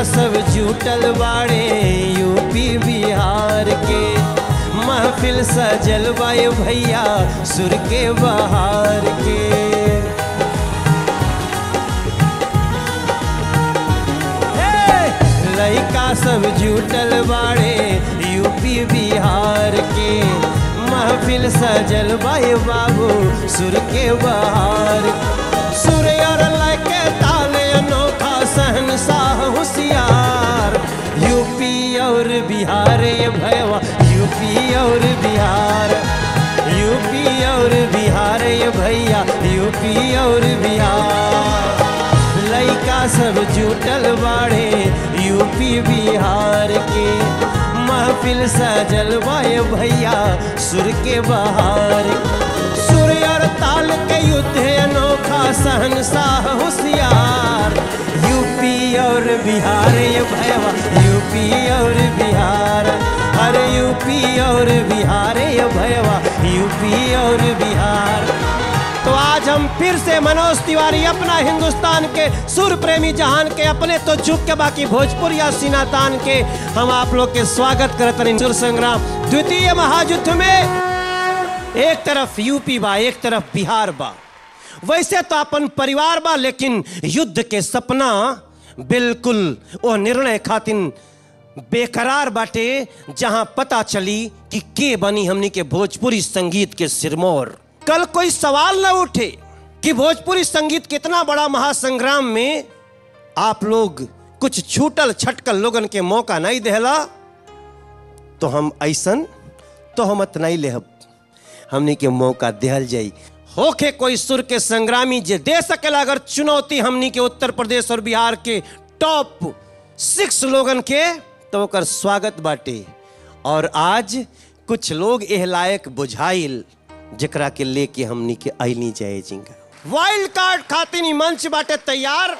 सब जुटल बाड़े यूपी बिहार के, महफिल सजल बाए भैया सुर के बहार के। लइका सब जुटल बाड़े यूपी बिहार के, महफिल सजल बाए बाबू सुर के बहार। सुर और लय के ताले अनोखा शहंशाह होशियार, यूपी और बिहार ये भैया यूपी और बिहार, यूपी और बिहार ये भैया यूपी और बिहार। लइका सब जुटल बाड़े यूपी बिहार के, महफिल सजल बाए भैया सुर के बहार। सुर और ताल के युद्ध अनोखा शहंशाह होशियार, यूपी और बिहार ये भैया यूपी और बिहार, अरे यूपी और बिहार ये भैया यूपी और बिहार। तो आज हम फिर से मनोज तिवारी अपना हिंदुस्तान के सुर प्रेमी जहान के अपने तो झुक के बाकी भोजपुर या सीना तान के हम आप लोग के स्वागत करते हैं। सुर संग्राम द्वितीय महायुद्ध में एक तरफ यूपी बा एक तरफ बिहार बा, वैसे तो अपन परिवार बा, लेकिन युद्ध के सपना बिल्कुल वो निर्णय खातिन बेकरार बाटे, जहां पता चली कि के बनी हमनी के भोजपुरी संगीत के सिरमौर। कल कोई सवाल न उठे कि भोजपुरी संगीत कितना बड़ा महासंग्राम में आप लोग कुछ छूटल छटकल लोगन के मौका नहीं देला, तो हम ऐसन तो हम नहीं लेहब, हमनी के मौका देहल जाई। होके कोई सुर के संग्रामी जे दे सकेला अगर चुनौती हमनी के उत्तर प्रदेश और बिहार के टॉप 6 लोगन के, तो ओकर स्वागत बाटे। और आज कुछ लोग एह लायक बुझाइल जकरा के लेके हमनी के आईनी जाए जिंगा। वाइल्ड कार्ड खातिर मंच बाटे तैयार।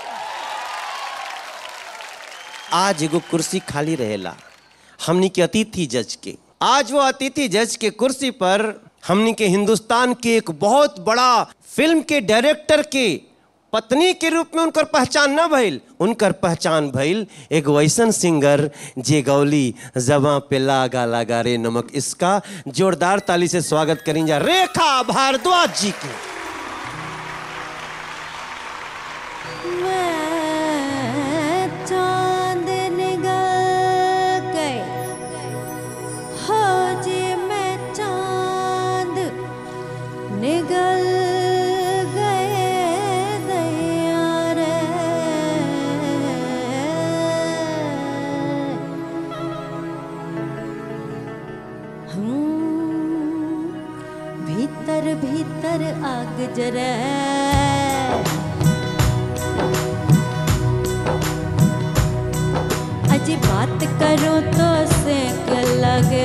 आज एगो कुर्सी खाली रहेला हमनी के अतिथि जज के। आज वो अतिथि जज के कुर्सी पर हमनी के हिंदुस्तान के एक बहुत बड़ा फिल्म के डायरेक्टर के पत्नी के रूप में उनकर पहचान न भइल, उनकर पहचान भइल एक वैसन सिंगर जे गौली जबां पे लागा लागा रे नमक। इसका जोरदार ताली से स्वागत करें जा रेखा भारद्वाज जी के। भीतर भीतर आग जरे, अजी बात करो तो सेक लगे,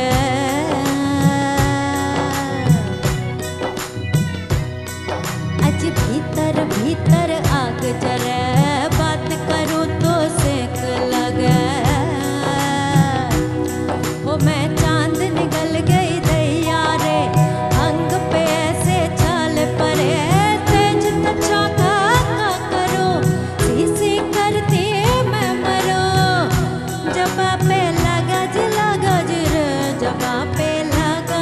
अजी भीतर भीतर आग जरे, बात करो तो सेक लगे। हो मैं चांद निकल गई दैया रे, अंग पे ऐसे छाल परे, तेज तछा का करो, सी करती मैं मरो। जबा पे लगा रे, जबा पे लगा,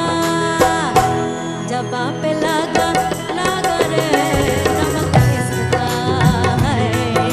जबा पे लगा रे, नमक किसका है।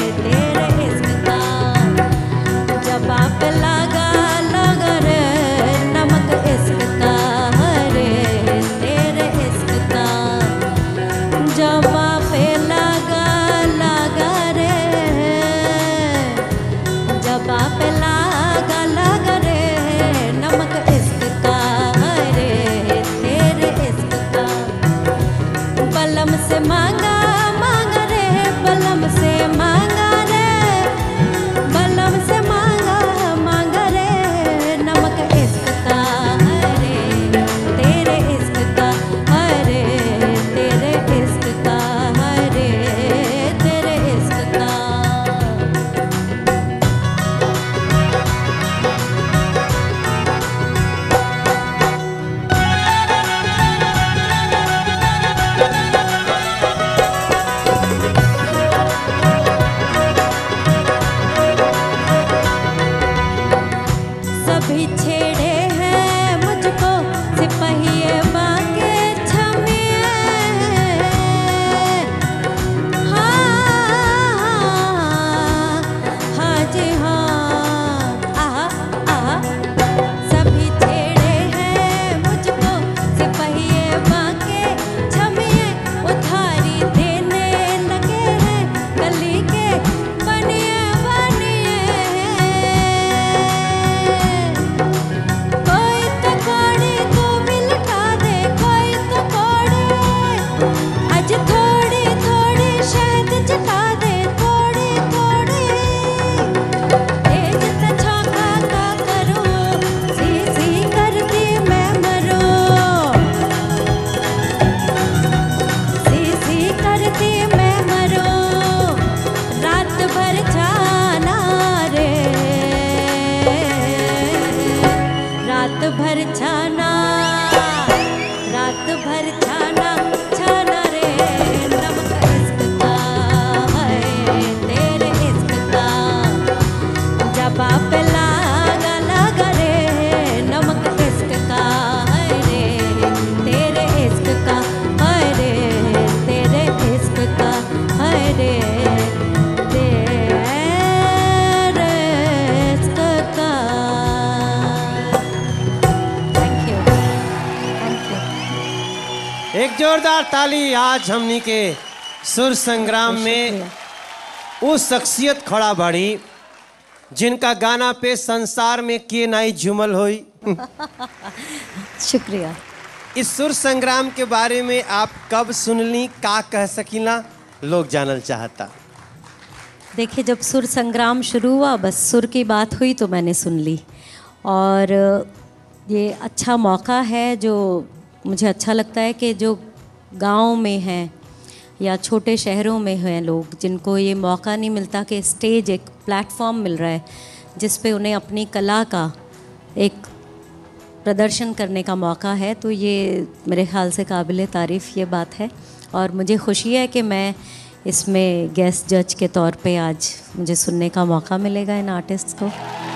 एक जोरदार ताली आज हमनी के सुर संग्राम में उस शख्सियत खड़ा बाड़ी जिनका गाना पे संसार में के नाई झुमल होई। शुक्रिया। इस सुर संग्राम के बारे में आप कब सुनली, का कह सकीला, लोग जानल चाहता। देखिए, जब सुर संग्राम शुरू हुआ बस सुर की बात हुई तो मैंने सुन ली, और ये अच्छा मौका है जो मुझे अच्छा लगता है कि जो गांव में हैं या छोटे शहरों में हैं लोग, जिनको ये मौका नहीं मिलता कि स्टेज, एक प्लेटफॉर्म मिल रहा है जिस पे उन्हें अपनी कला का एक प्रदर्शन करने का मौका है, तो ये मेरे ख्याल से काबिल तारीफ़ ये बात है। और मुझे खुशी है कि मैं इसमें गेस्ट जज के तौर पे आज मुझे सुनने का मौका मिलेगा इन आर्टिस्ट्स को।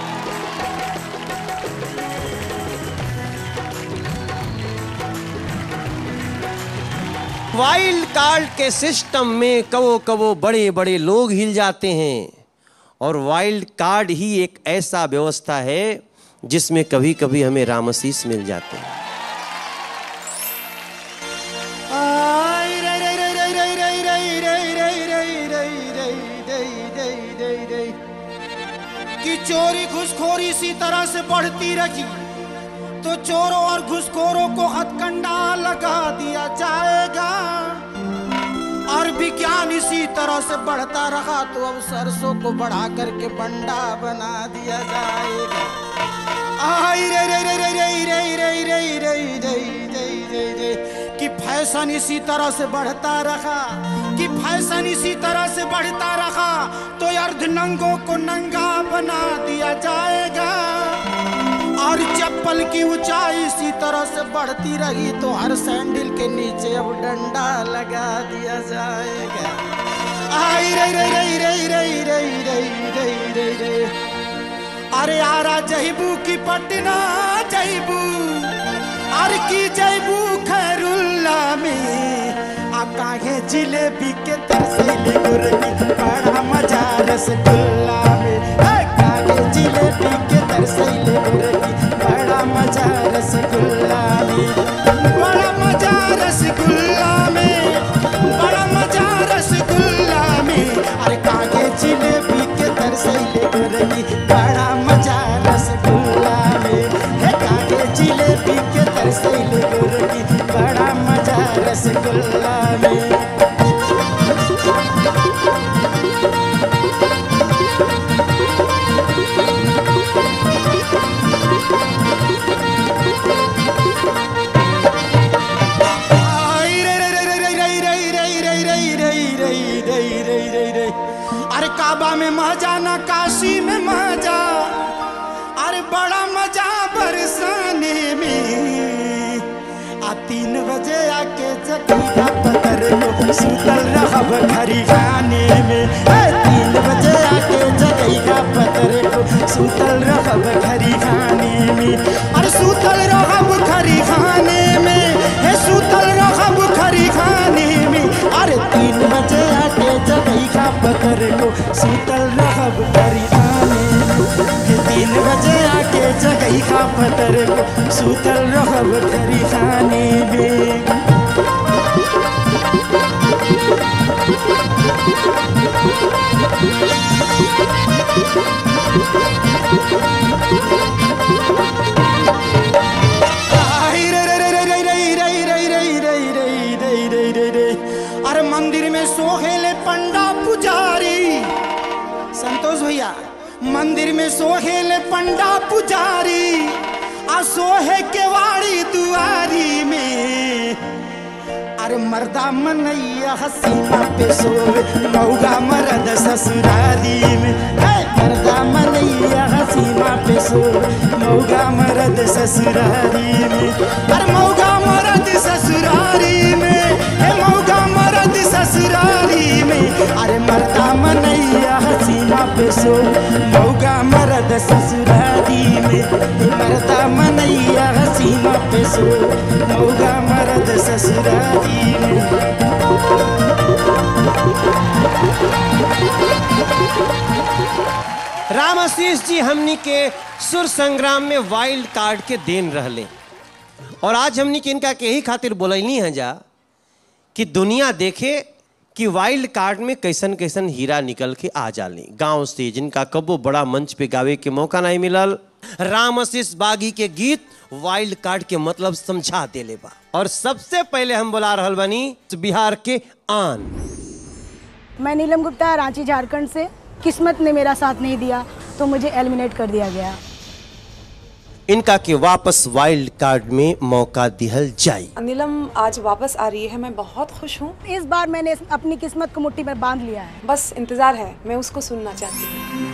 वाइल्ड कार्ड के सिस्टम में कबो कबो बड़े बड़े लोग हिल जाते हैं, और वाइल्ड कार्ड ही एक ऐसा व्यवस्था है जिसमें कभी कभी हमें रामसीस मिल जाते हैं। कि चोरी घुसखोरी इसी तरह से बढ़ती रही तो चोरों और घुसखोरों को हथकंडा लगा दिया जाएगा, और विज्ञान इसी तरह से बढ़ता रहा तो अब सरसों को बढ़ा करके बंडा बना दिया जाएगा। आई रे रे रे रे रे रे रे रे रे रे रे कि फैशन इसी तरह से बढ़ता रहा, कि फैशन इसी तरह से बढ़ता रहा तो अर्धनंगों को नंगा बना दिया जाएगा, और चप्पल की ऊंचाई इसी तरह से बढ़ती रही तो हर सैंडल के नीचे अब डंडा लगा दिया जाएगा। आई रे रे रे रे रे रे रे रे रे रे अरे आरा जईबू की पटना जईबू, अरे की जईबू खैरुल्ला में आका है जिलेबी के तरसीले गुरकी बड़ा मजा रसगुल्ला में, कागे जिलेबी के तरसीले गुरकी बड़ा मजा रसगुल्ला में, बड़ा मजा रसगुल्ला में, बड़ा मजा रसगुल्ला में, अरे कागे जिलेबी के तरसीले गुरकी बड़ा मजा रसगुल्ला में, हे कागे जिलेबी के तरसीले गुरकी बड़ा मजा रसगुल्ला में। अरे काबा में मजा ना काशी में मजा, अरे बड़ा मजा बरसाने में, 3 बजे आके जगीरा पतर को सुतल रहब खरी खाने में, 3 बजे आके जगीरा पतर को सुतल रहब खरी खाने में, अरे सुतल रहब खरी खाने में, हे सुतल रहब खरी खाने में, अरे 3 बजे आके जगीरा पतर को सुतल रहब खरी खाने में, 3 बजे आके जगीरा पतर को सुतल रहब खरी खाने में। अरे मंदिर में सोहेले पंडा पुजारी, संतोष भैया, मंदिर में सोहेले पंडा पुजारी, आ सोहे के वाड़ी दुआरी में, अरे मर्दा मनैया हसीना पे सोवे मौगा मरद ससुरारी में, मर्दा मनैया हसीना पे सोवे मौगा मरद ससुरारी में, अरे मौगा मरद ससुरारी में, हे मौगा मरद ससुरारी में, अरे मर्दा मनैया हसीना पे सोवे मौगा मरद ससुरारी में, मर्दा मनैया हसीना पे सोवे मौगा मरद ससुरारी में। रामाशीष जी हमनी के सुर संग्राम में वाइल्ड कार्ड के देन रहले, और आज हमनी के इनका के ही खातिर बोलैनी है जा कि दुनिया देखे कि वाइल्ड कार्ड में कैसन कैसन हीरा निकल के आ जाले गांव से, जिनका कबो बड़ा मंच पे गावे के मौका नहीं मिलल। राम आशीष बागी के गीत वाइल्ड कार्ड के मतलब समझा देले बा। और सबसे पहले हम बुला रहल बनी बिहार के आन। मैं नीलम गुप्ता, रांची झारखंड से। किस्मत ने मेरा साथ नहीं दिया तो मुझे एलिमिनेट कर दिया गया। इनका के वापस वाइल्ड कार्ड में मौका दिहल जाए। नीलम आज वापस आ रही है, मैं बहुत खुश हूँ। इस बार मैंने अपनी किस्मत को मुट्ठी में बांध लिया है। बस इंतजार है, मैं उसको सुनना चाहती हूँ।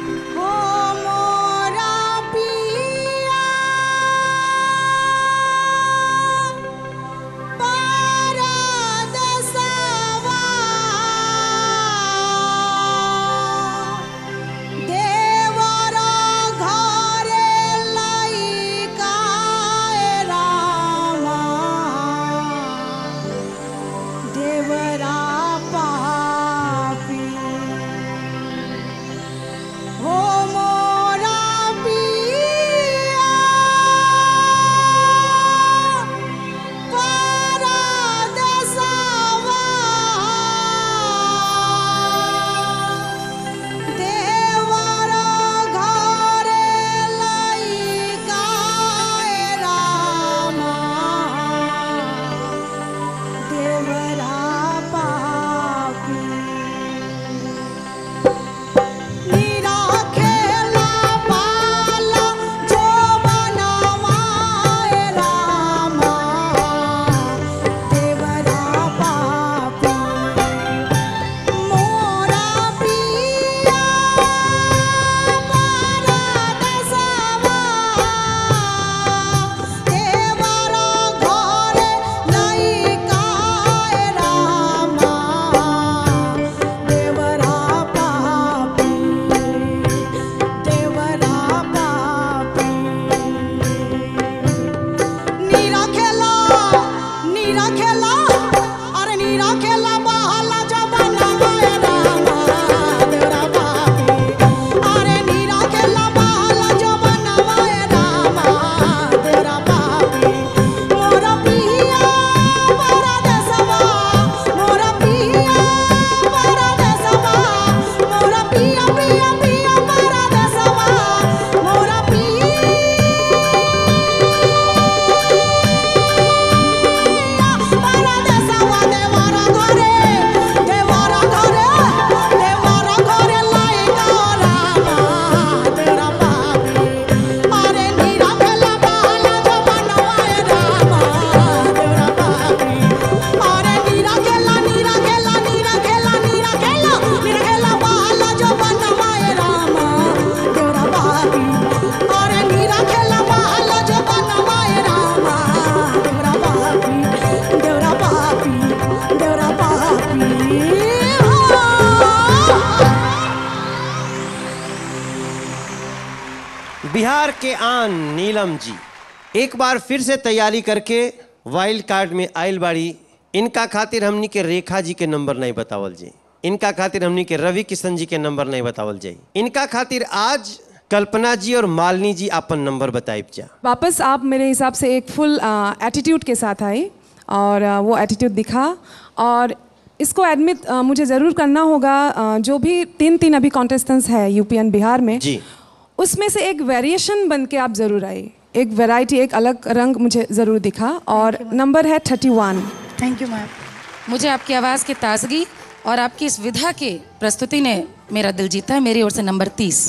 बिहार के आन नीलम जी एक बार फिर से तैयारी करके वाइल्ड कार्ड में आयल बाड़ी। इनका खातिर हमनी के रेखा जी के नंबर नहीं बतावल जाए, इनका खातिर हमनी के रवि किशन जी के नंबर नहीं बतावल जाए, इनका खातिर आज कल्पना जी और मालिनी जी अपन नंबर बताइब जा। वापस आप मेरे हिसाब से एक फुल एटीट्यूड के साथ आई और वो एटीट्यूड दिखा। और इसको एडमिट मुझे ज़रूर करना होगा, जो भी तीन अभी कॉन्टेस्टेंट्स है यूपी एंड बिहार में जी, उसमें से एक वेरिएशन बन के आप ज़रूर आए, एक वैरायटी, एक अलग रंग मुझे ज़रूर दिखा। और नंबर है 31। Thank you ma'am. मुझे आपकी आवाज़ की ताजगी और आपकी इस विधा की प्रस्तुति ने मेरा दिल जीता है। मेरी ओर से नंबर 30।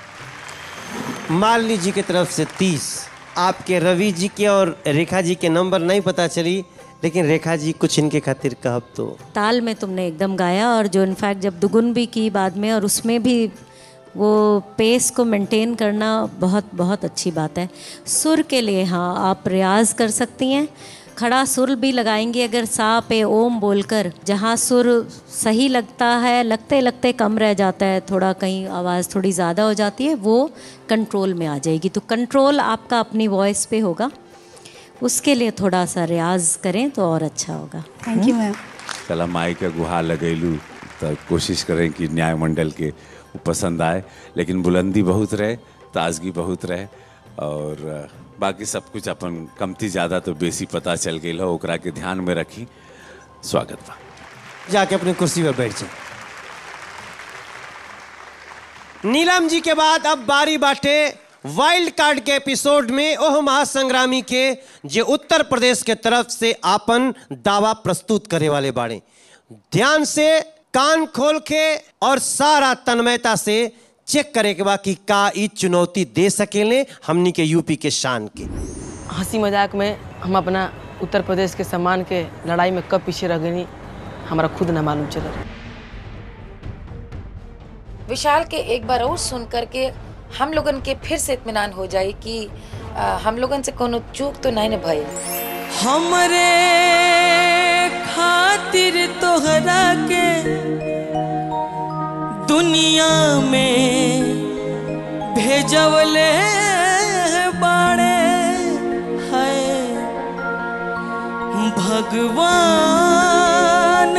मालिनी जी की तरफ से 30। आपके रवि जी के और रेखा जी के नंबर नहीं पता चली, लेकिन रेखा जी कुछ इनके खातिर कहब तो। ताल में तुमने एकदम गाया, और जो इनफैक्ट जब दुगुन भी की बाद में, और उसमें भी वो पेस को मेंटेन करना बहुत बहुत अच्छी बात है। सुर के लिए हाँ आप रियाज कर सकती हैं, खड़ा सुर भी लगाएंगे अगर सा पे ओम बोलकर, जहाँ सुर सही लगता है लगते लगते कम रह जाता है, थोड़ा कहीं आवाज़ थोड़ी ज़्यादा हो जाती है, वो कंट्रोल में आ जाएगी। तो कंट्रोल आपका अपनी वॉइस पे होगा, उसके लिए थोड़ा सा रियाज करें तो और अच्छा होगा। Thank you ma'am. कल माई के गुहार लगेलू तो कोशिश करें कि न्याय मंडल के पसंद आए, लेकिन बुलंदी बहुत रहे, ताजगी बहुत रहे, और बाकी सब कुछ अपन कमती ज़्यादा तो बेसी पता चल गई हो, ओकरा के ध्यान में रखी। स्वागत बा। जाके अपनी कुर्सी पर बैठ जाए। नीलम जी के बाद अब बारी बाटे वाइल्ड कार्ड के एपिसोड में ओह महासंग्रामी के जे उत्तर प्रदेश के तरफ से आपन दावा प्रस्तुत करे वाले बाड़े। ध्यान से कान खोल के और सारा तन्मयता से चेक करे के बाद कि का ई चुनौती दे सकेले हमनी के यूपी के शान के। हंसी मजाक में हम अपना उत्तर प्रदेश के सम्मान के लड़ाई में कब पीछे रह गई हमारा खुद ना मालूम चला। विशाल के एक बार और सुन करके हम लोगन के फिर से इत्मीनान हो जाए कि हम लोगन से कोनो चूक तो नहीं न भई। हमरे खातिर तोहरा के दुनिया में भेजवले बाड़े है भगवान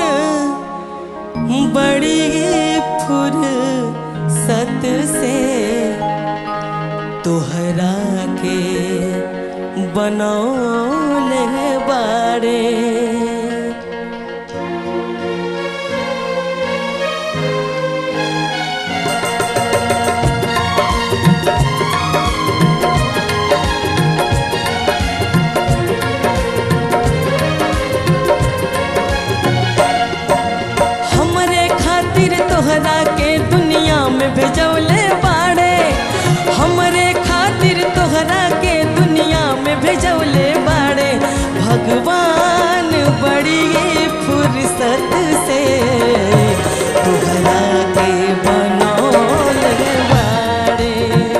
बड़ी फुर्सत से तोहरा के बनौले बाड़े। हमरे खातिर तोहरा के दुनिया में भेजौले बाड़े। हमरे खातिर तोहरा के दुनिया में भेजौले बाड़े। भगवान बड़ी फुर्सत से तोहरा के बनौले बाड़े।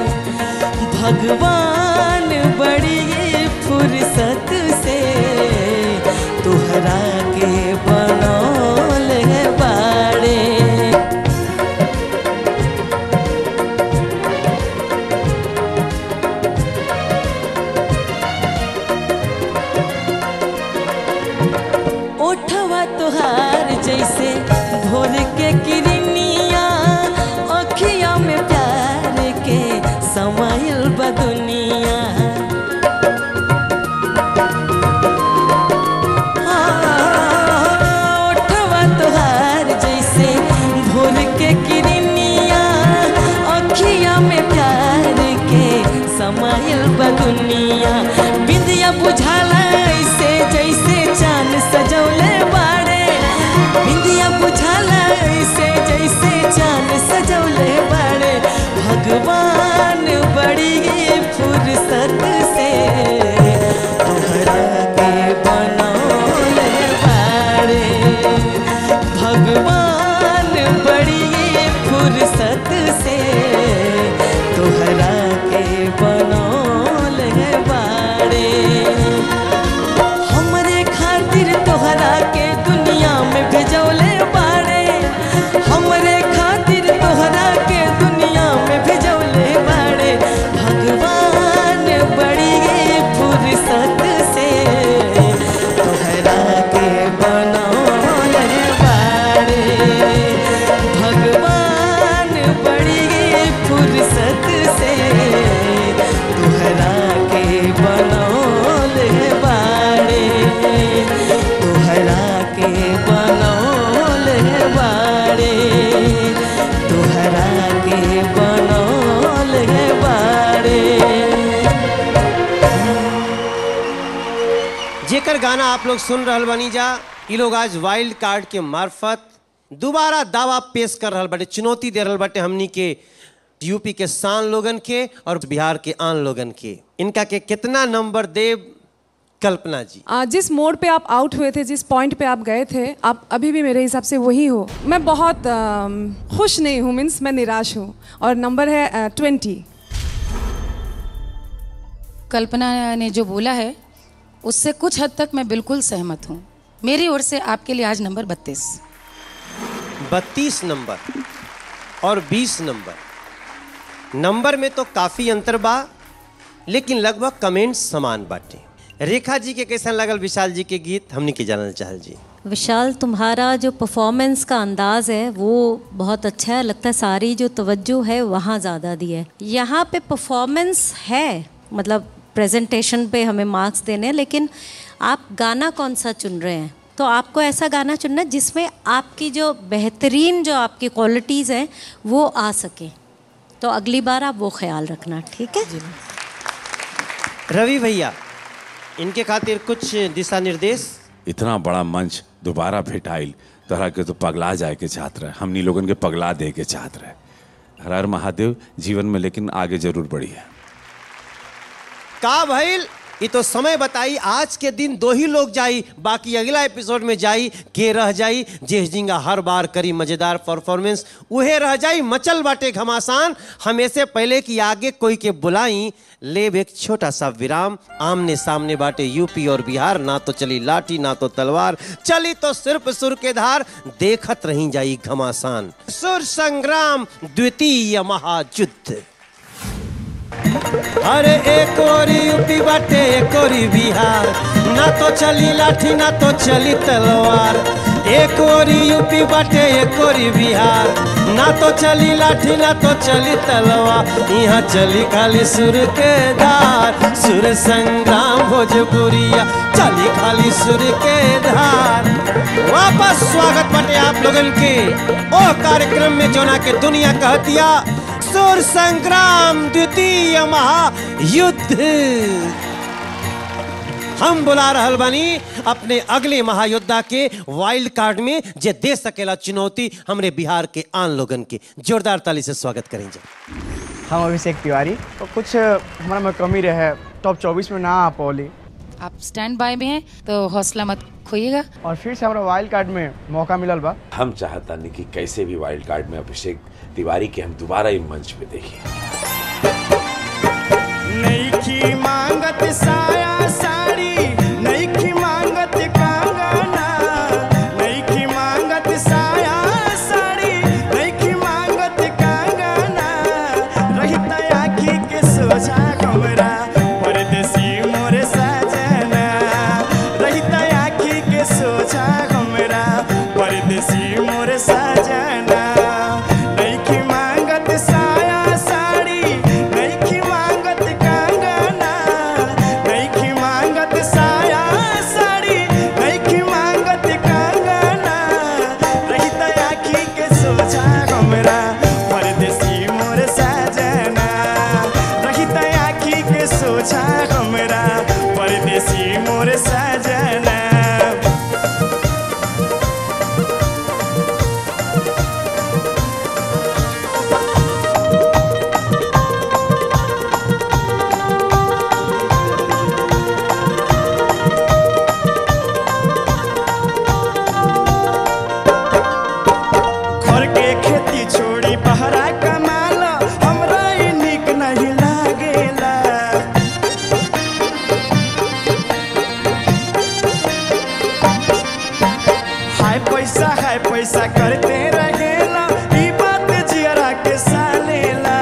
भगवान बड़ी फुर्सत से तोहरा के बनौले बाड़े। ओठवा तोहार जैसे भोर के किरनिया अखिया में प्यार के समायल बा दुनिया। ओठवा तोहार जैसे भोर के किरनिया अखिया में प्यार के समायल बा दुनिया। बिंदिया बुझाला ऐसे जैसे चांद सजौले बाड़े। बिंदिया बुझाला ऐसे जैसे चांद सजौले बाड़े। भगवान बड़ी फुर्सत से तोहरा के बनौले बाड़े। भगवान बड़ी फुर्सत से तोहरा के बनौले बाड़े। हमरे खातिर तोहरा के दुनिया में भेजौले बाड़े। हमरे खातिर तोहरा के दुनिया में भेजौले बाड़े। भगवान बड़ी फुर्सत से तोहरा के बनौले बाड़े। भगवान बड़ी फुर्सत से तोहरा के बनौले बाड़े। तोहरा के बनौले बाड़े। तोहरा के बनौले बाड़े। जेकर गाना आप लोग सुन रहल बनी जा, ये लोग आज वाइल्ड कार्ड के मार्फत दोबारा दावा पेश कर रहल बाटे, चुनौती दे रहल बाटे हमनी के यूपी के शान लोगन के और बिहार के आन लोगन के। इनका के कितना नंबर देव कल्पना जी? जिस मोड़ पे आप आउट हुए थे, जिस पॉइंट पे आप गए थे, आप अभी भी मेरे हिसाब से वही हो। मैं बहुत खुश नहीं हूँ, मीन्स मैं निराश हूँ। और नंबर है 20। कल्पना ने जो बोला है उससे कुछ हद तक मैं बिल्कुल सहमत हूँ। मेरी ओर से आपके लिए आज नंबर 32। 32 नंबर और 20 नंबर। नंबर में तो काफी अंतर बा, लेकिन लगभग कमेंट समान बाटे। रेखा जी के कैसा लगल विशाल जी के गीत, हमने के जानना चाहल जी। विशाल, तुम्हारा जो परफॉर्मेंस का अंदाज है वो बहुत अच्छा है। लगता है सारी जो तवज्जो है वहाँ ज़्यादा दी है। यहाँ पे परफॉर्मेंस है, मतलब प्रेजेंटेशन पे हमें मार्क्स देने हैं, लेकिन आप गाना कौन सा चुन रहे हैं तो आपको ऐसा गाना चुनना जिसमें आपकी जो बेहतरीन जो आपकी क्वालिटीज़ हैं वो आ सके। तो अगली बार आप वो ख्याल रखना, ठीक है? रवि भैया, इनके खातिर कुछ दिशा निर्देश। इतना बड़ा मंच दोबारा भेटाइल तरह के तो पगला जाए के चाहत रहे, हमनी लोगन के पगला दे के चाहत रहे। हर हर महादेव जीवन में, लेकिन आगे जरूर बढ़ी है। का भइल ये तो समय बताई। आज के दिन 2 ही लोग जाई, बाकी अगला एपिसोड में जाई के रह जाई। जेस जिंगा हर बार करी मजेदार परफॉर्मेंस, उहे रह जाई मचल बाटे घमासान। हमें पहले कि आगे कोई के बुलाई, लेब एक छोटा सा विराम। आमने सामने बाटे यूपी और बिहार, ना तो चली लाठी ना तो तलवार, चली तो सिर्फ सुर के धार। देखत रही जाई घमासान, सुर संग्राम द्वितीय महायुद्ध। अरे एक ओरी यूपी बाटे एक ओरी बिहार, ना तो चली लाठी ना तो चली तलवार। एक ओरी यूपी बाटे एक ओरी बिहार, ना तो चली लाठी ना तो चली तलवार। यहाँ चली खाली सुर के धार, सुर संग्राम भोजपुरिया चली खाली सुर के धार। वापस स्वागत बाटे आप लोगन के ओ कार्यक्रम में जोना के दुनिया कहतिया सुर संग्राम द्वितीय महायुद्ध। हम बुला रहल बानी अपने अगले महायोद्धा के वाइल्ड कार्ड में, जे दे सकेला चुनौती हमरे बिहार के आन लोगन के। जोरदार ताली से स्वागत करेंगे। हम अभिषेक तिवारी, तो कुछ हमारा में कमी रहे, टॉप 24 में ना आ पौली। आप स्टैंड बाय में हैं तो हौसला मत खोइएगा। और फिर से हमारा वाइल्ड कार्ड में मौका मिलल बा। हम चाहता नहीं कि कैसे भी वाइल्ड कार्ड में अभिषेक तिवारी के हम दोबारा ही मंच पे देखिए। नईखी मांगत साया साड़ी, नईखी मांगत कंगना, नईखी मांगत साया साड़ी, नईखी मांगत कंगना। रहित आँखी के सोझा हमरा परदेसी मोरे सजना, रहित आँखी के सोझा हमरा परदेसी मोरे सजना। पैसा करते रहेला, ई बात जियरा के सालेला।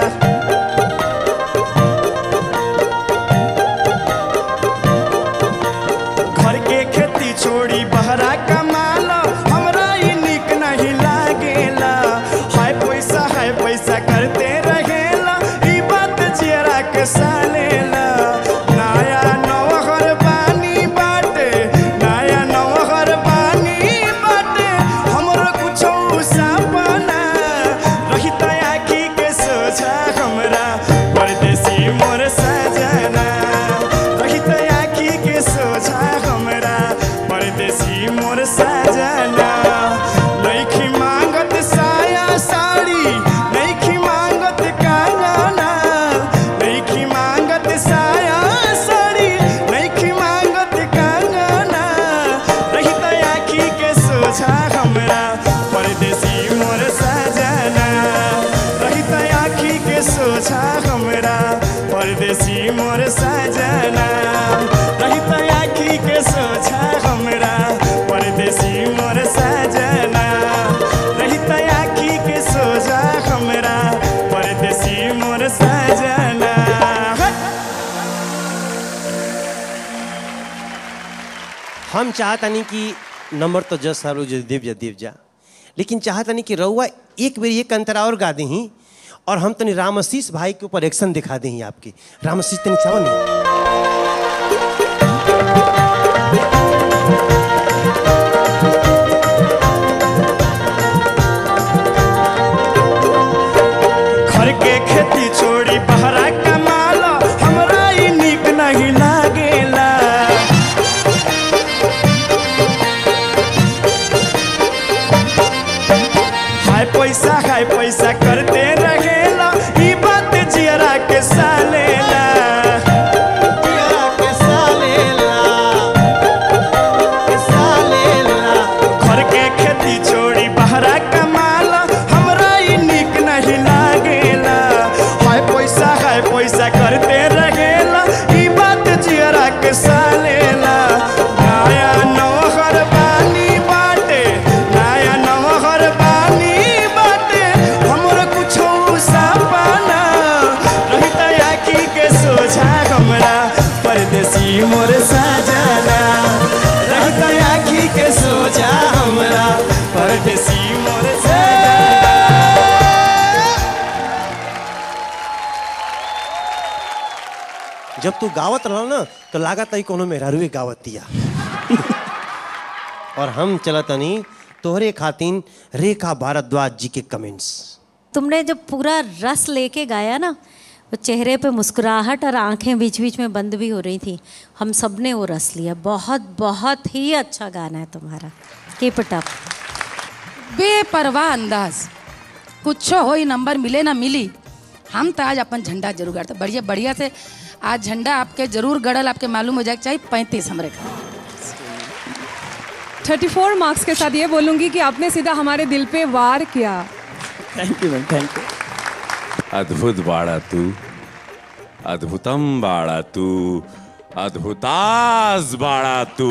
घर के खेती छोड़ी बहरा कमाला, हमरा ई निक नहीं लागेला। हाय पैसा करते रहेला, ई बात जियरा के सालेला। नया नौहर बानी बाटे, नया नौहर बानी बाटे, हमरो कुछो सपना। रहित आँखी के सोझा हमरा परदेसी मोर सजना, रहित आँखी के सोझा हमरा परदेसी मोर सजना। नईखी मांगत साया साड़ी, नईखी मांगत कंगना, नईखी मांगत साया साड़ी, नईखी मांगत कंगना। रहित आँखी के सोझा हमरा परदेसी मोर सजना, रहित आँखी के सोझा हमरा परदेसी मोर सजना, रहित आँखी के सोझा हमरा परदेसी मोर सजना, रहित आँखी के सोझा हमरा परदेसी मोर सजना। हम चाहतनी कि नंबर तो जस सारू जो देव जा, लेकिन चाहतनी कि रउआ एक बेर एक अंतरा और गा दही, और हम तनी रामशीष भाई के ऊपर एक्शन दिखा दही आपके। रामशीष तनी चाहो नहीं। पैसा हाय पैसा करते रहेला ई बात जियरा के सालेला जियरा के सालेला घर के खेती छोड़ी बहरा कमाला हमरा ई निक नहीं लागेला हाय पैसा करते रहेला ई बात जियरा के सालेला नया नौहर बानी बाटे नया नौहर बानी बाटे हमर कुछो सपना रहता आखी के सोझा हमरा परदेसी मोर सजना रहता आखी के सोझा हमरा परदेसी मोर जब तू गावत रहा ना तो लागत आई कोनो मेहरारूए गावत दिया। और हम चलतनी तोहरे खातिन रेखा भारद्वाज जी के कमेंट्स। तुमने जब पूरा रस लेके गाया ना, वो चेहरे पे मुस्कुराहट और आंखें बीच बीच में बंद भी हो रही थी, हम सब ने वो रस लिया। बहुत बहुत ही अच्छा गाना है तुम्हारा, कीप इट अप। बेपरवाह अंदाज, कुछ हो ही नंबर मिले ना मिली, हम तो आज अपन झंडा जरूर गाड़ते। बढ़िया बढ़िया से आज झंडा आपके जरूर गड़ल, आपके मालूम हो जाए चाहिए 35 हमरे का। 34 मार्क्स के साथ ये बोलूंगी कि आपने सीधा हमारे दिल पे वार किया। Thank you ma'am, thank you. अद्भुत बाड़ा तू, अद्भुतम बाड़ा तू, अद्भुताज बाड़ा तू।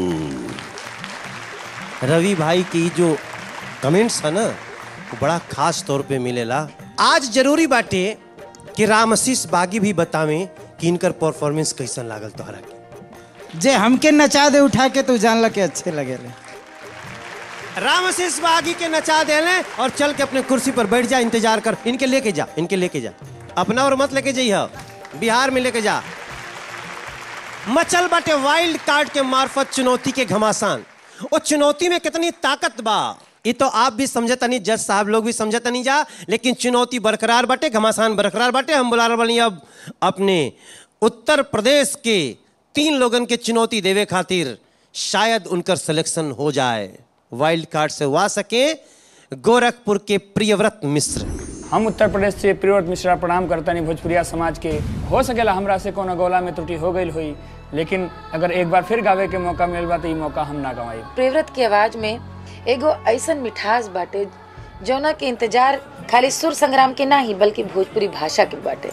रवि भाई की जो कमेंट्स है ना वो बड़ा खास तौर पे मिलेला। आज जरूरी बाटे कि रामआशीष बागी भी बतावें कि इनकर परफॉर्मेंस कैसन लागल तोहरा के। जे हमके नचा दे उठा के तू जान के अच्छे लगेले। रामआशीष बागी के नचा देले और चल के अपने कुर्सी पर बैठ जा, इंतजार कर। इनके लेके जा, इनके लेके जा, अपना और मत लेके जाइए, बिहार में लेके जा। मचल बाटे वाइल्ड कार्ड के मार्फत चुनौती के घमासान। वो चुनौती में कितनी ताकत बा ये तो आप भी समझता नहीं, जज साहब लोग भी समझता नहीं जा, लेकिन चुनौती बरकरार बाटे, घमासान बरकरार बाटे। हम बुला रहे अब अपने उत्तर प्रदेश के 3 लोगन के चुनौती देवे खातिर, शायद उनकर सिलेक्शन हो जाए, वाइल्ड कार्ड से वा सके। गोरखपुर के प्रियव्रत मिश्र। हम उत्तर प्रदेश से प्रियव्रत मिश्रा प्रणाम करता नहीं भोजपुरिया समाज के। हो सकेला हमरा से कोनो गौला में त्रुटि हो गई हुई, लेकिन अगर एक बार फिर गावे के मौका मिल बा तो ये मौका हम ना गवाई। प्रियव्रत की आवाज में एगो ऐसन मिठास बाटे जौना के इंतजार खाली सुर संग्राम के ना ही बल्कि भोजपुरी भाषा के बाटे।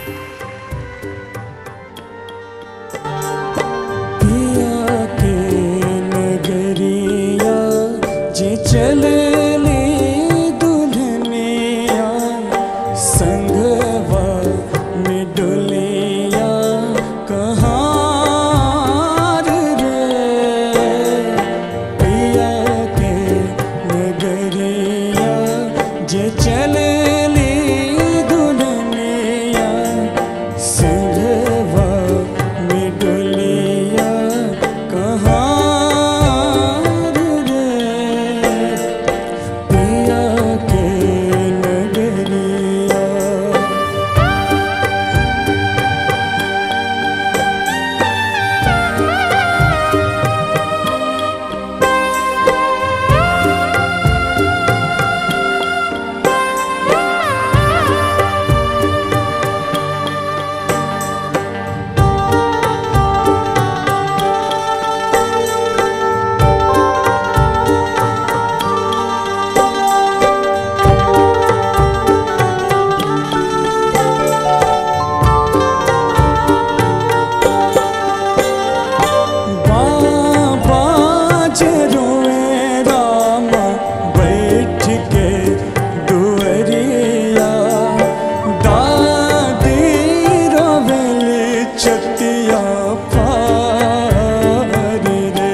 पिया के नगरिया जे चलले दुल्हनिया संगवा में डोलिया कहार रे। पिया के नगरिया जे चलले दुल्हनिया संगवा में डोलिया कहार रे। पिया के नगरिया। बाबा जरोए राम बैठ के दुअरिया, दादी रोवेले चतिया पार रे।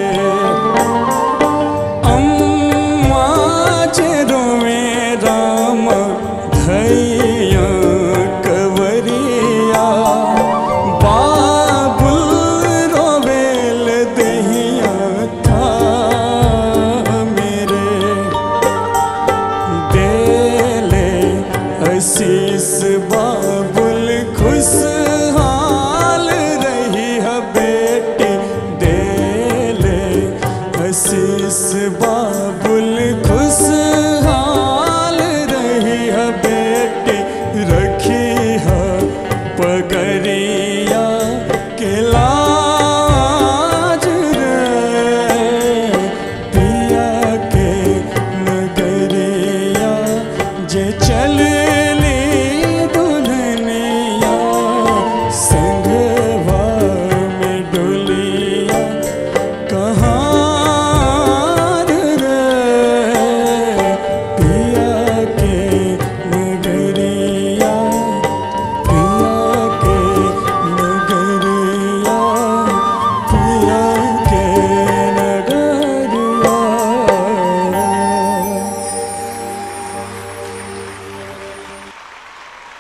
अम्मा जरोए राम धैया कवरिया, बाबुल रोवेल दहिया था मेरे। देले आशीष बाबुल खुशहाल रही है बेटी, देले आशीष बाबुल खुशहाल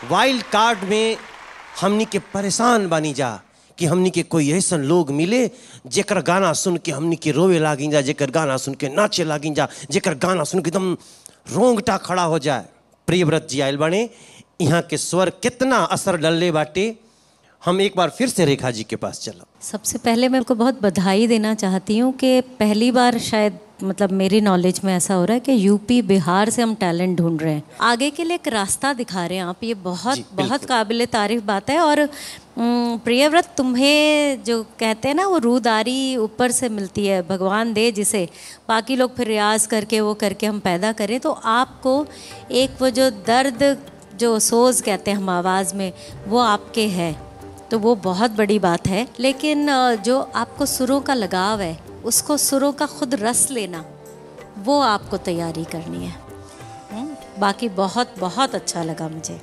वाइल्ड कार्ड में हमनी के परेशान बानी जा कि हमनी के कोई ऐसा लोग मिले जेकर गाना सुन के हमनी के रोवे लागिन जा, जेकर गाना सुन के नाचे लागिन जा, जेकर गाना सुन के एकदम रोंगटा खड़ा हो जाए। प्रियव्रत जी आयल बाने, यहाँ के स्वर कितना असर डलले बाटे। हम एक बार फिर से रेखा जी के पास चलो। सबसे पहले मैं आपको बहुत बधाई देना चाहती हूँ कि पहली बार शायद मतलब मेरी नॉलेज में ऐसा हो रहा है कि यूपी बिहार से हम टैलेंट ढूंढ रहे हैं, आगे के लिए एक रास्ता दिखा रहे हैं आप। ये बहुत काबिल तारीफ बात है। और प्रियव्रत, तुम्हें जो कहते हैं ना वो रूहदारी ऊपर से मिलती है, भगवान दे जिसे, बाकी लोग फिर रियाज करके वो करके हम पैदा करें। तो आपको एक वो जो दर्द, जो सोज कहते हैं हम आवाज़ में, वो आपके है, तो वो बहुत बड़ी बात है। लेकिन जो आपको सुरों का लगाव है, उसको सुरों का खुद रस लेना, वो आपको तैयारी करनी है। बाकी बहुत बहुत अच्छा लगा मुझे।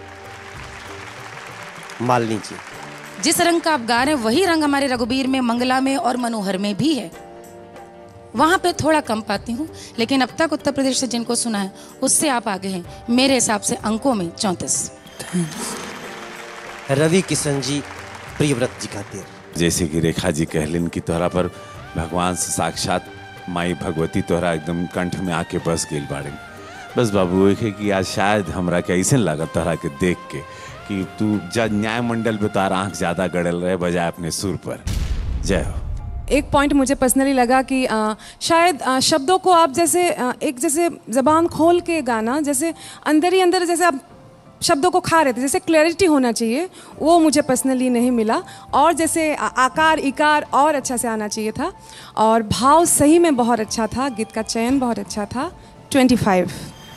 मालिनी जी, जिस रंग का आप गा रहे हैं वही रंग हमारे रघुबीर में, मंगला में और मनोहर में भी है। वहाँ पे थोड़ा कम पाती हूँ, लेकिन अब तक उत्तर प्रदेश से जिनको सुना है उससे आप आगे हैं मेरे हिसाब से अंकों में 34। रवि किशन जी, प्रियव्रत जी खातिर। जैसे कि रेखा जी कहलिन कि तोहरा पर भगवान से साक्षात माई भगवती तोहरा एकदम कंठ में आके बस गेल बाड़े। बस बाबू एक है कि आज शायद हमरा के ऐसे लागत तोहरा के देख के कि तू जब न्याय मंडल में तार आँख ज़्यादा गड़ल रहे बजाय अपने सुर पर। जय हो। एक पॉइंट मुझे पर्सनली लगा कि शायद शब्दों को आप जैसे ज़बान खोल के गाना, जैसे अंदर ही अंदर जैसे आप शब्दों को खा रहे थे, जैसे क्लैरिटी होना चाहिए, वो मुझे पर्सनली नहीं मिला। और जैसे आकार इकार और अच्छा से आना चाहिए था, और भाव सही में बहुत अच्छा था, गीत का चयन बहुत अच्छा था। 25।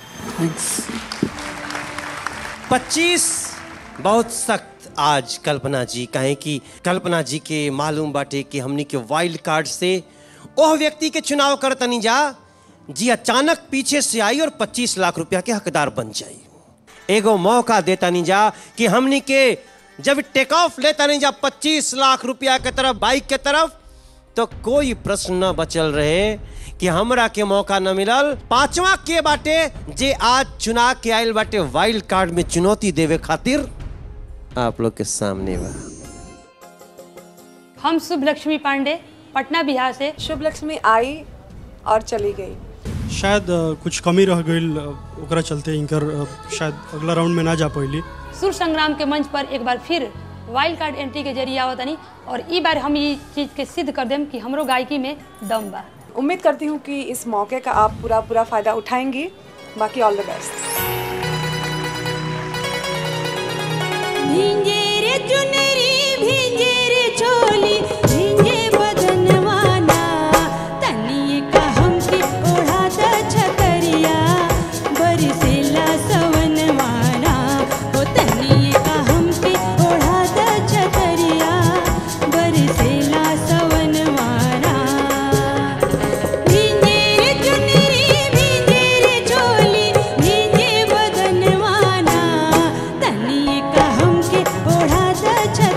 25 बहुत सख्त आज कल्पना जी, कहें कि कल्पना जी के मालूम बाटे कि हमनी के वाइल्ड कार्ड से ओह व्यक्ति के चुनाव करतनी जा जी अचानक पीछे से आई और 25 लाख रुपया के हकदार बन जाई। एगो मौका देता नहीं जा कि हमनी के जब टेक ऑफ लेता नहीं जा 25 लाख रुपया के तरफ, बाइक के तरफ, तो कोई प्रश्न न बचल रहे कि हमरा के मौका न मिलल। पांचवा के बाटे जे आज चुनाव के आयल बाटे वाइल्ड कार्ड में चुनौती देवे खातिर आप लोग के सामने बा। हम शुभ लक्ष्मी पांडे, पटना बिहार से। शुभ लक्ष्मी आई और चली गई। शायद कुछ कमी रह गई, ओकरा चलते इनकर शायद अगला राउंड में ना जा पाइली। सुर संग्राम के मंच पर एक बार फिर वाइल्ड कार्ड एंट्री के जरिए आवतनी, और ई बार हम ये चीज़ के सिद्ध कर देम कि हमरो गायकी में दम बा। उम्मीद करती हूँ कि इस मौके का आप पूरा फायदा उठाएंगी। बाकी ऑल द बेस्ट। भींजे रे चुनरी, भींजे रे चोली, भींजे बदनवाना, तनिए का हमके ओढ़ा द छतरिया, बरसेला सवनवाना, ओ तनिए का हमके ओढ़ा द छतरिया, बरसेला सवनवाना। भींजे रे चुनरी, भींजे रे चोली, भींजे बदनवाना, तनिए का हमके ओढ़ा द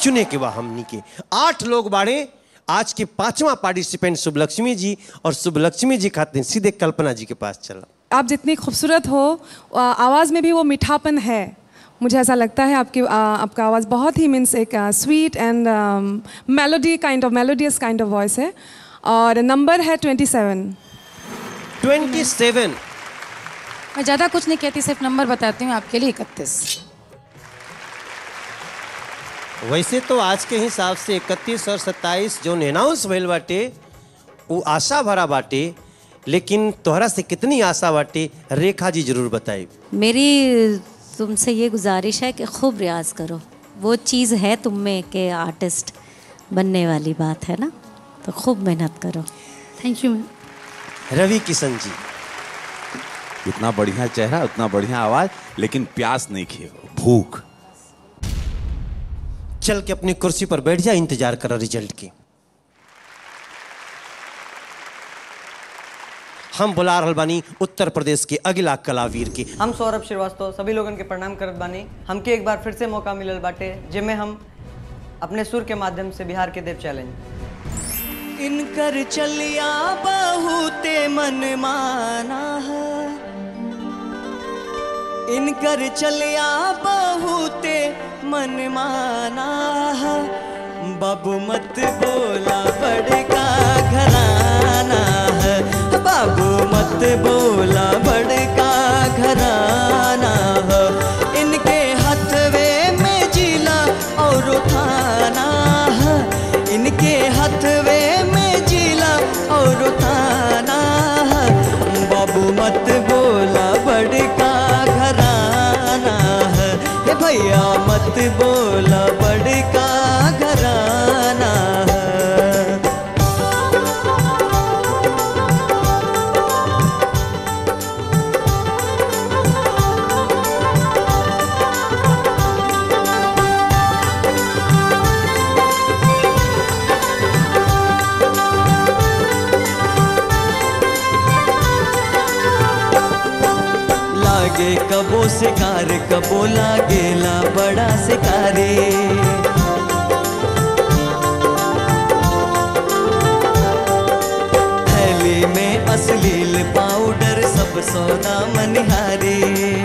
चुने के बा हमनी के 8 लोग बाड़े। आज के 5वां पार्टिसिपेंट शुभलक्ष्मी जी, और शुभलक्ष्मी जी खाते सीधे कल्पना जी के पास चला। आप जितनी खूबसूरत हो, आवाज़ में भी वो मीठापन है। मुझे ऐसा लगता है आपका आवाज़ बहुत ही मीन्स एक sweet and melodious kind of voice है। और नंबर है 27। मैं ज़्यादा कुछ नहीं कहती, सिर्फ नंबर बताती हूँ आपके लिए, 31। वैसे तो आज के हिसाब से 31 और 27 जो अनाउंस भइल बाटे वो आशा भरा बाटे, लेकिन तोहरा से कितनी आशा बाटे रेखा जी जरूर बताई। मेरी तुमसे ये गुजारिश है कि खूब रियाज करो। वो चीज़ है तुम में कि आर्टिस्ट बनने वाली बात है ना, तो खूब मेहनत करो। Thank you. रवि किशन जी, इतना बढ़िया चेहरा, उतना बढ़िया आवाज, लेकिन प्यास नहीं खिए, भूख। चल के अपनी कुर्सी पर बैठ जा, इंतजार कर रिजल्ट की। हम बुला रहल बानी उत्तर प्रदेश के अगला कलावीर के। हम सौरभ श्रीवास्तव सभी लोगन के प्रणाम करत बानी। हमके एक बार फिर से मौका मिलल बाटे जिसमें हम अपने सुर के माध्यम से बिहार के देव चैलेंज। इनकर चलिया बहुते मन माना है, इनकर चलिया बहुते मन माना है, बाबू मत बोला बड़का घराना है, बाबू मत बोला बड़का घराना है, इनके हथवे में जिला और थाना है, इनके हथवे में जिला और थाना है, बाबू मत बोला बड़का घराना है, हे भैया मत बोला बड़का घराना है। लागे कबो शिकार कबो लागेला बड़ा शिकारी, थैली में अश्लील पाउडर सब सौदा मनिहारी,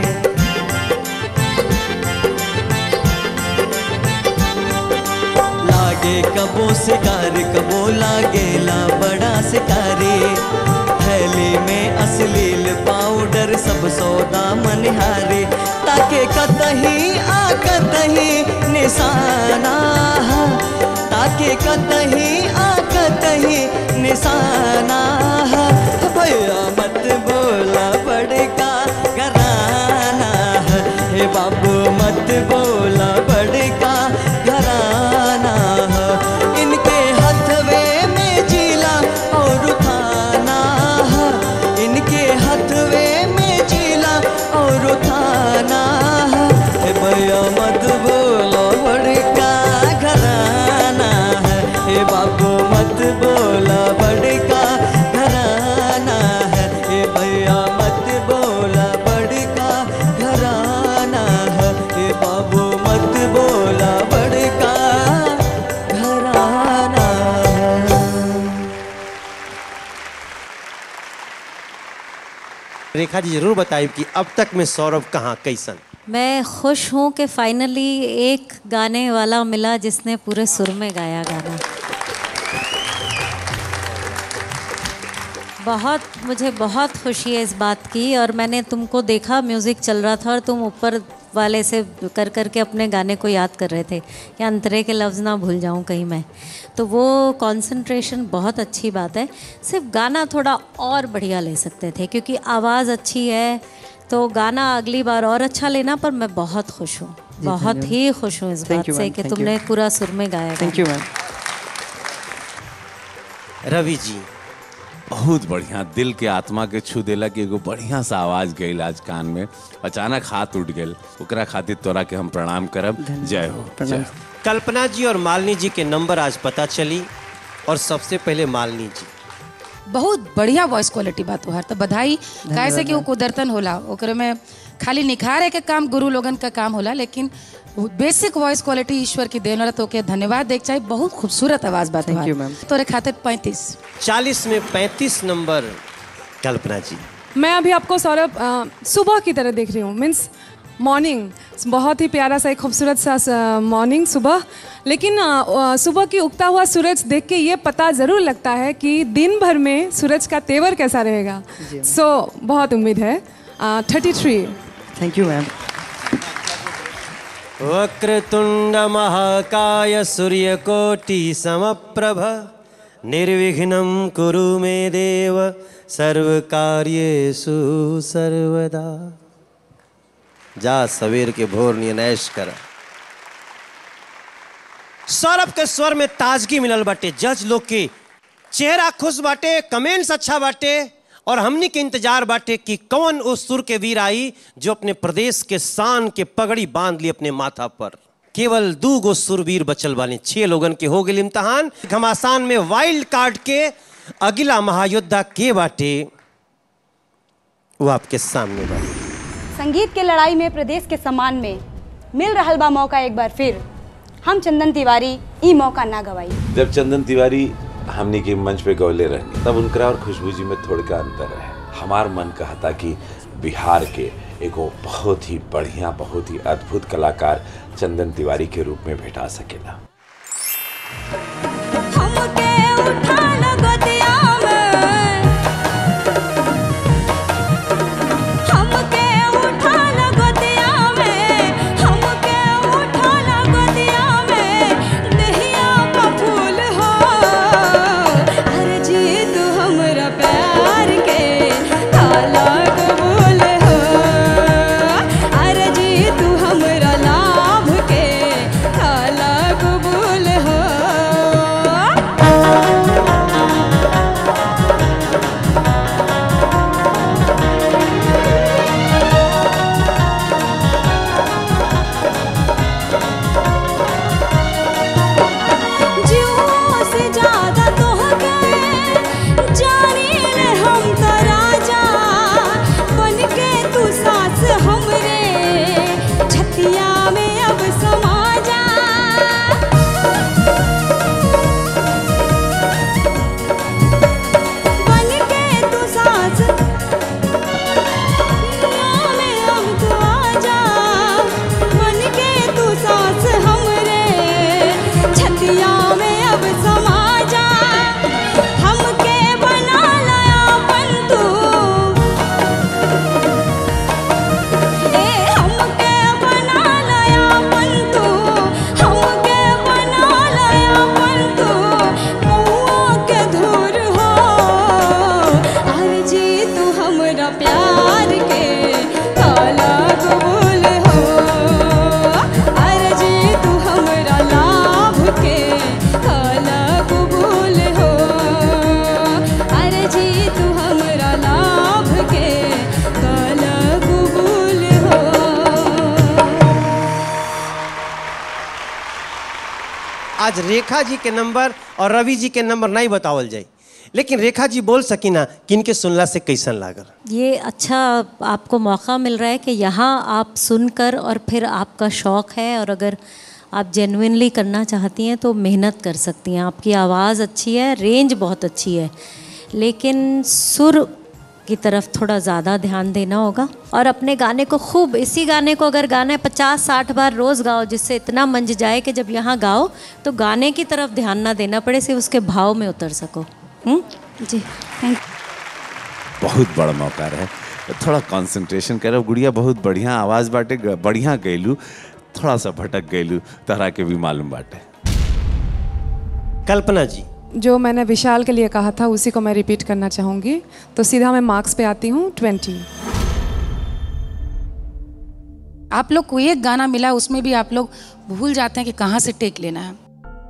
लागे कबो शिकार कबो लागेला बड़ा शिकारी, थैली में अश्लील पाउडर सब सौदा मनिहारी, ताके कतही आ कतही निशाना, ताके कतही आ कतही निशाना, भैया मत बोला बड़का घराना है, हे बाबू मत बोला बड़का घराना है, इनके हथवे में जिला और थाना है, इनके हथवे में जिला और थाना है, हे भैया मत बोलो बड़का घराना है, हे बाबू मत बोला बड़का घराना है, हे भैया मत बोला बड़का घराना है, हे बाबू मत बोला बड़का घराना है। रेखा जी जरूर बताइए कि अब तक में सौरभ कहाँ कैसन। मैं खुश हूँ कि फाइनली एक गाने वाला मिला जिसने पूरे सुर में गाया गाना। मुझे बहुत खुशी है इस बात की। और मैंने तुमको देखा, म्यूज़िक चल रहा था और तुम ऊपर वाले से कर कर के अपने गाने को याद कर रहे थे कि अंतरे के लफ्ज़ ना भूल जाऊं कहीं मैं। तो वो कंसंट्रेशन बहुत अच्छी बात है। सिर्फ गाना थोड़ा और बढ़िया ले सकते थे क्योंकि आवाज़ अच्छी है, तो गाना अगली बार और अच्छा लेना। पर मैं बहुत खुश हूँ, बहुत ही खुश हूँ इस बात से कि तुमने पूरा सुर में गाया। Thank you ma'am. Ravi ji बहुत बढ़िया, दिल के आत्मा के छू देला कि एगो बढ़िया सा आवाज गई आज कान में, अचानक हाथ उठ गए। ओकरा खातिर तोरा के हम प्रणाम करब। जय हो। जय हो। कल्पना जी और मालिनी जी के नंबर आज पता चली, और सबसे पहले मालिनी जी। बहुत बढ़िया वॉइस क्वालिटी बात हुआ, तो बधाई। कैसे कि वो कुदरतन होला, ओकरे में खाली निखारे के काम गुरु लोगन का काम होला, लेकिन बेसिक वॉइस क्वालिटी ईश्वर की देन वाला तो के धन्यवाद देख चाहिए। बहुत खूबसूरत आवाज बात Thank you, ma'am. तोरे खातिर 35 40 में 35 नंबर कल्पना जी। मैं अभी आपको सौरभ सुबह की तरह देख रही हूँ, मीन्स मॉर्निंग, बहुत ही प्यारा सा एक खूबसूरत सा मॉर्निंग सुबह। लेकिन सुबह की उगता हुआ सूरज देख के ये पता ज़रूर लगता है कि दिन भर में सूरज का तेवर कैसा रहेगा। सो बहुत उम्मीद है। 33। Thank you ma'am. वक्रतुंड महाकाय सूर्यकोटि समप्रभ निर्विघ्नं कुरु मे देव सर्वकार्येषु सर्वदा। जा सवेर के भोर नियन ऐश कर। सौरभ के स्वर में ताजगी मिलल बाटे, जज लोग के चेहरा खुश बाटे, कमेंट्स अच्छा बाटे और हमनी के इंतजार बाटे कि कौन उस सुर के वीर आई जो अपने प्रदेश के शान के पगड़ी बांध ली अपने माथा पर। केवल 2 गो सुरवीर बचल बानी, 6 लोगन के हो गए इम्तहान। घमासान में वाइल्ड कार्ड के अगला महायोद्धा के बाटे वो आपके सामने बाटे। संगीत के लड़ाई में प्रदेश के सम्मान में मिल रहल बा मौका एक बार फिर। हम चंदन तिवारी ई मौका ना गवाई। जब चंदन तिवारी हमने के मंच पे गौले रहने तब उनका और खुशबू जी में थोड़ा का अंतर है। हमार मन कहता कि बिहार के एगो बहुत ही बढ़िया, बहुत ही अद्भुत कलाकार चंदन तिवारी के रूप में भेटा सकेला। आज रेखा जी के नंबर और रवि जी के नंबर नहीं बतावल जाए, लेकिन रेखा जी बोल सकी ना कि इनके सुनला से कैसन लागल। ये अच्छा आपको मौका मिल रहा है कि यहाँ आप सुनकर और फिर आपका शौक़ है और अगर आप जेन्युइनली करना चाहती हैं तो मेहनत कर सकती हैं। आपकी आवाज़ अच्छी है, रेंज बहुत अच्छी है, लेकिन सुर की तरफ थोड़ा ज़्यादा ध्यान देना होगा और अपने गाने को खूब, इसी गाने को अगर गाने 50-60 बार रोज़ गाओ जिससे इतना मंज जाए कि जब यहाँ गाओ तो गाने की तरफ ध्यान ना देना पड़े, सिर्फ उसके भाव में उतर सको। जी थैंक। बहुत बड़ा मौका रहे, थोड़ा कंसंट्रेशन करो गुड़िया। बहुत बढ़िया आवाज़ बाटे, बढ़िया गैलू, थोड़ा सा भटक गैलू, तरह के भी मालूम बाटे। कल्पना जी, जो मैंने विशाल के लिए कहा था उसी को मैं रिपीट करना चाहूँगी, तो सीधा मैं मार्क्स पे आती हूँ 20। आप लोग को एक गाना मिला, उसमें भी आप लोग भूल जाते हैं कि कहाँ से टेक लेना है।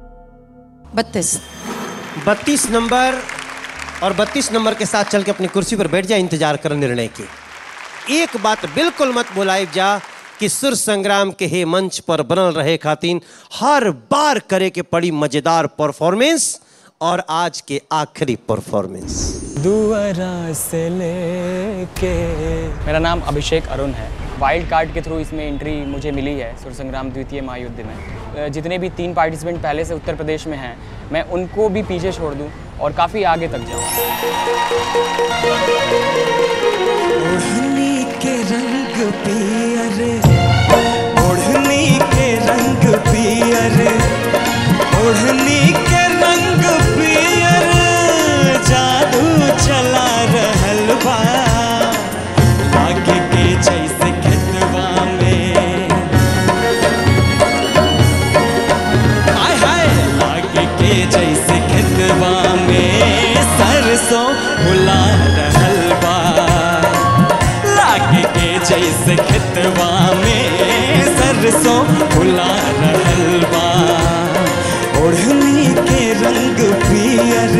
32 नंबर और 32 नंबर के साथ चल के अपनी कुर्सी पर बैठ जा, इंतजार कर निर्णय की। एक बात बिल्कुल मत बुलाई जा कि सुर संग्राम के हे मंच पर बनल रहे खातिन हर बार करे के पड़ी मजेदार परफॉर्मेंस, और आज के आखिरी परफॉर्मेंस। दुआरा से लेके। मेरा नाम अभिषेक अरुण है। वाइल्ड कार्ड के थ्रू इसमें एंट्री मुझे मिली है सुर संग्राम द्वितीय महायुद्ध में। जितने भी 3 पार्टिसिपेंट पहले से उत्तर प्रदेश में हैं, मैं उनको भी पीछे छोड़ दूं और काफ़ी आगे तक जाऊं। ओढ़नी के रंग पियर, ओढ़नी के रंग पियर, ओढ़नी के रंग पियर, जादू चला रहल बा, लागे के जैसे खेतवा में, हाय हाय लागे के जैसे खेतवा में सरसों फुला रहल बा, लागे के जैसे खेतवा में सरसों फुला रहल बा, ओढ़नी के रंग पियर।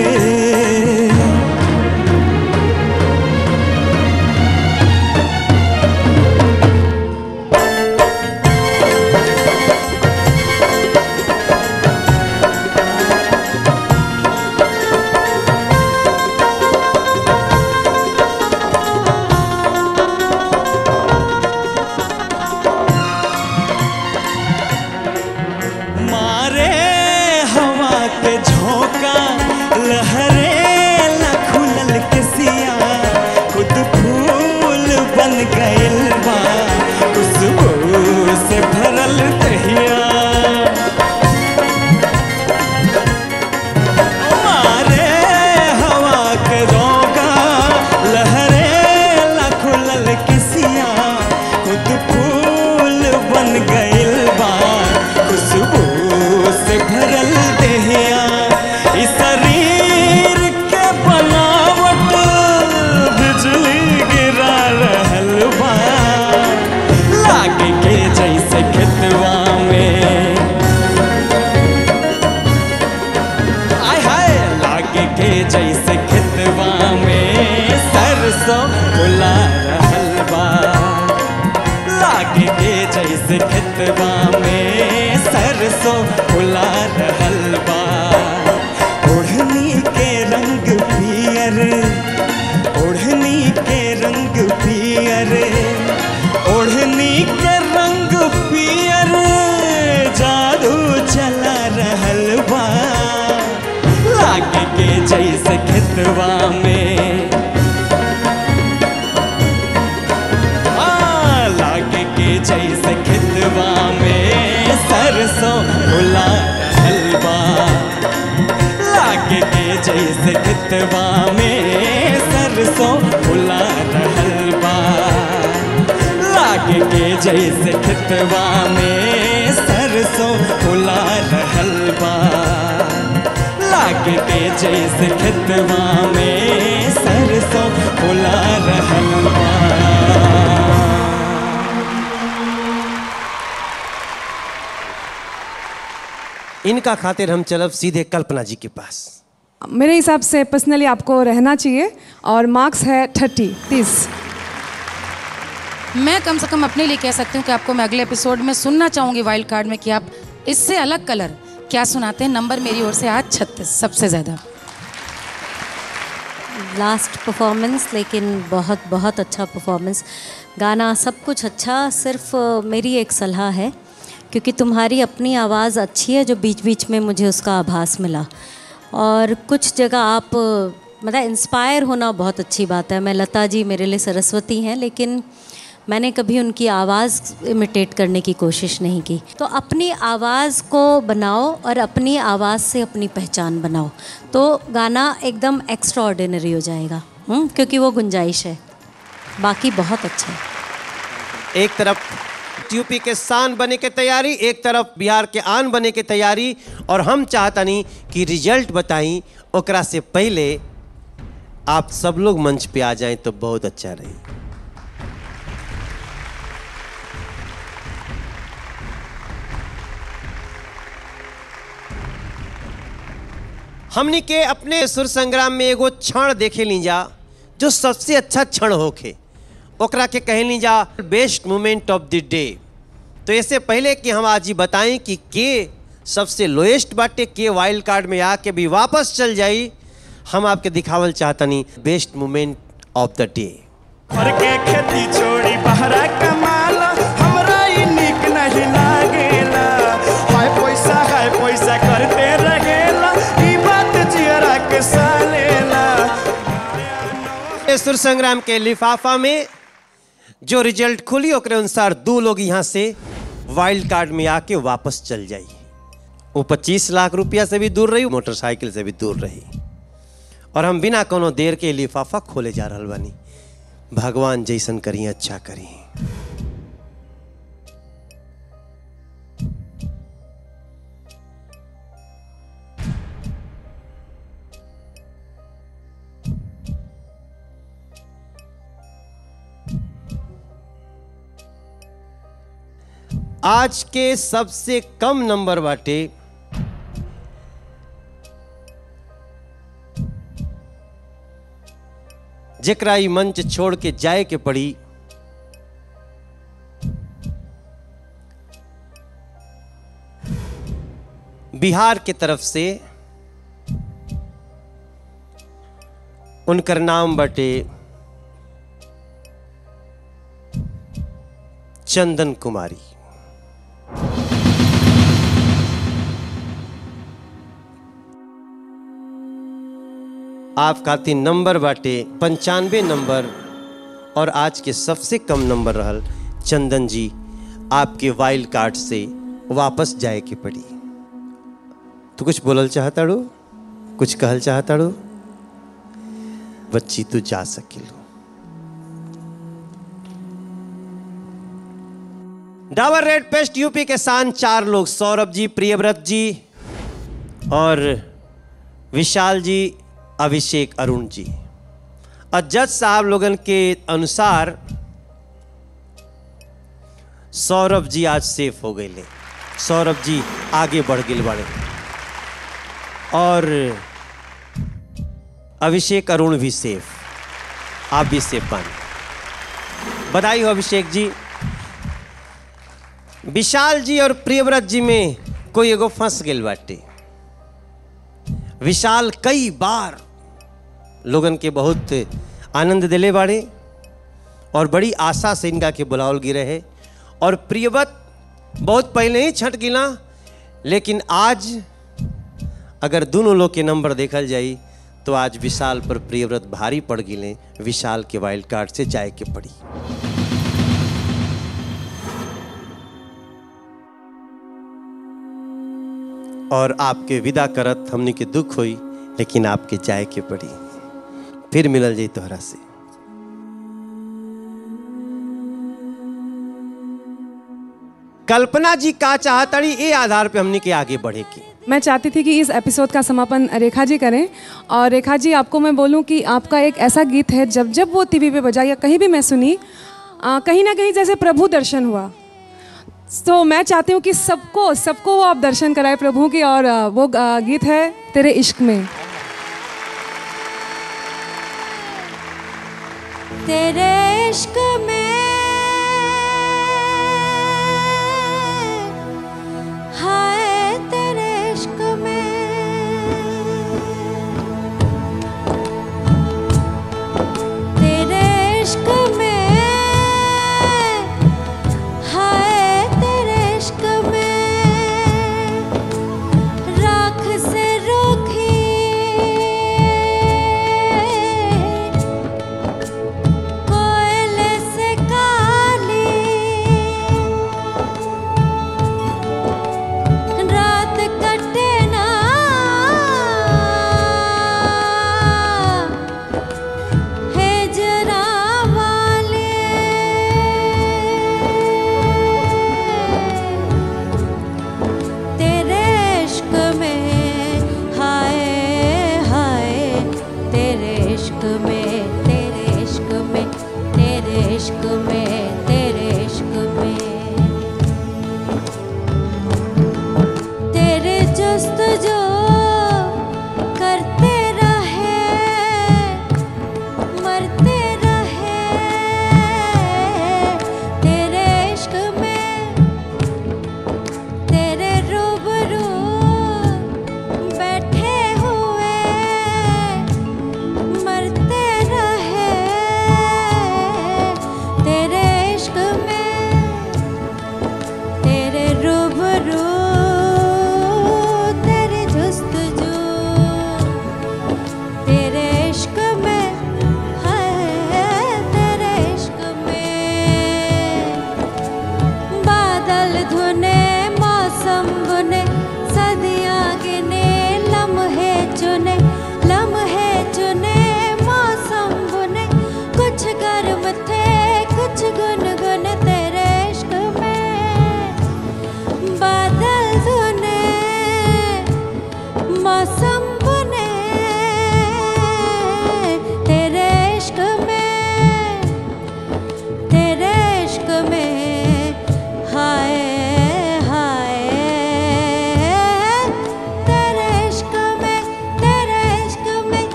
जैसे खेतवा में सरसों फुला रहल बा, लागे के जैसे खेतवा में सरसों फुला रहल बा, लागे के जैसे खेतवा में सरसों फुला रहल बा। इनका खातिर हम चलब सीधे कल्पना जी के पास। मेरे हिसाब से पर्सनली आपको रहना चाहिए और मार्क्स है 30। मैं कम से कम अपने लिए कह सकती हूँ कि आपको मैं अगले एपिसोड में सुनना चाहूँगी वाइल्ड कार्ड में कि आप इससे अलग कलर क्या सुनाते हैं। नंबर मेरी ओर से आज 36 सबसे ज़्यादा। लास्ट परफॉर्मेंस लेकिन बहुत बहुत अच्छा परफॉर्मेंस, गाना सब कुछ अच्छा। सिर्फ मेरी एक सलाह है, क्योंकि तुम्हारी अपनी आवाज़ अच्छी है जो बीच बीच में मुझे उसका आभास मिला, और कुछ जगह आप मतलब इंस्पायर होना बहुत अच्छी बात है। मैं लता जी मेरे लिए सरस्वती हैं, लेकिन मैंने कभी उनकी आवाज़ इमिटेट करने की कोशिश नहीं की। तो अपनी आवाज़ को बनाओ और अपनी आवाज़ से अपनी पहचान बनाओ, तो गाना एकदम एक्स्ट्राऑर्डिनरी हो जाएगा। क्योंकि वो गुंजाइश है, बाकी बहुत अच्छा है। एक तरफ यूपी के शान बने के तैयारी, एक तरफ बिहार के आन बने के तैयारी, और हम चाहतनी कि रिजल्ट बताई ओकरा से पहले आप सब लोग मंच पे आ जाएं तो बहुत अच्छा रहे। हमनी के अपने सुर संग्राम में एगो क्षण देखे लीजा जो सबसे अच्छा क्षण होखे, ओकरा के कहे लीजा best moment of the day. तो इससे पहले कि हम आज ही बताएं कि के सबसे लोएस्ट बाटे, के वाइल्ड कार्ड में आके भी वापस चल जाई, हम आपके दिखावल चाहतनी best moment of the day. और के खेती छोड़ी बहरा कमाल सुर संग्राम के लिफाफा में जो रिजल्ट खुली ओकरे अनुसार 2 लोग यहाँ से वाइल्ड कार्ड में आके वापस चल जाई। वो 25 लाख रुपया से भी दूर रही, मोटरसाइकिल से भी दूर रही। और हम बिना कोनो देर के लिफाफा खोले जा रहल बानी। भगवान जैसन करी अच्छा करी। आज के सबसे कम नंबर बाटे जेकरा ई मंच छोड़ के जाए के पड़ी, बिहार के तरफ से उनकर नाम बाटे चंदन कुमारी। आप खातिर नंबर बाटे 95 नंबर और आज के सबसे कम नंबर रहल। चंदन जी आपके वाइल्ड कार्ड से वापस जाए के पड़ी। तू कुछ बोलल चाहता रो, कुछ कहल चाहता रो? बच्ची तू जा सकिलो। डाबर रेड पेस्ट यूपी के शान 4 लोग, सौरभ जी, प्रियव्रत जी और विशाल जी, अभिषेक अरुण जी। और जज साहब लोगन के अनुसार सौरभ जी आज सेफ हो गए। सौरभ जी आगे बढ़ गए बड़े और अभिषेक अरुण भी सेफ, आप भी सेफ बने। बधाई हो अभिषेक जी। विशाल जी और प्रियव्रत जी में कोई एगो फंस गए बाटे। विशाल कई बार लोगन के बहुत आनंद दिले बाड़े और बड़ी आशा से इनका के बुलावल गिरे है। और प्रियव्रत बहुत पहले ही छट गिला, लेकिन आज अगर दोनों लोग के नंबर देखल जाई तो आज विशाल पर प्रियव्रत भारी पड़ गिले। विशाल के वाइल्ड कार्ड से जाए के पड़ी। और आपके विदा करत हमने के दुख हुई, लेकिन आपके जाए के पड़ी। फिर मिलल जाई तोहरा से। कल्पना जी का चाहतड़ी ए आधार पे हमने के आगे बढ़े की। मैं चाहती थी कि इस एपिसोड का समापन रेखा जी करें। और रेखा जी, आपको मैं बोलूं कि आपका एक ऐसा गीत है जब जब वो टीवी पे बजा या कहीं भी मैं सुनी, कहीं ना कहीं जैसे प्रभु दर्शन हुआ। तो मैं चाहती हूँ कि सबको वो आप दर्शन कराए प्रभु की। और वो गीत है तेरे इश्क में। तेरे इश्क में